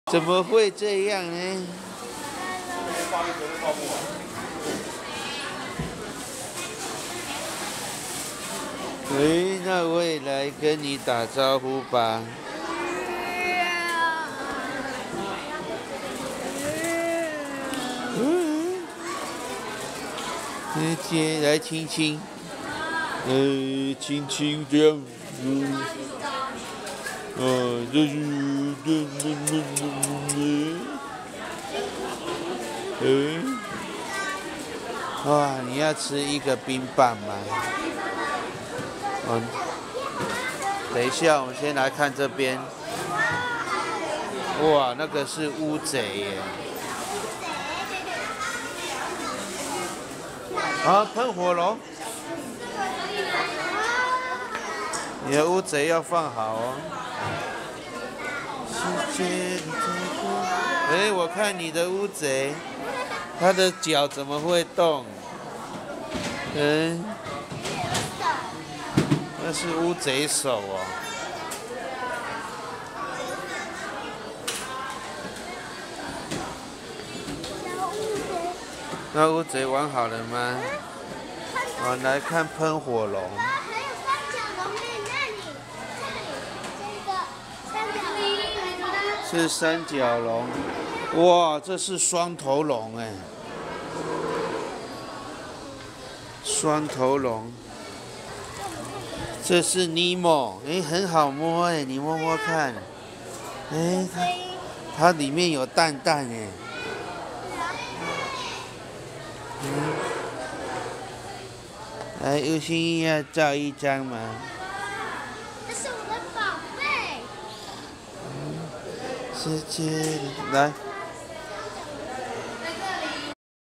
怎么会这样呢？那我也来跟你打招呼吧。来亲亲，亲亲这样子。这是哇，你要吃一个冰棒吗？等一下，我们先来看这边。哇，那个是乌贼耶！啊，喷火龙！你的乌贼要放好哦。我看你的乌贼，它的脚怎么会动？那是乌贼手哦。那乌贼玩好了吗？我们来看喷火龙。是三角龙，哇，这是双头龙哎，双头龙。这是尼莫，很好摸哎，你摸摸看，它里面有蛋蛋哎，来，有心意要照一张吗？这是我的宝贝。世界来。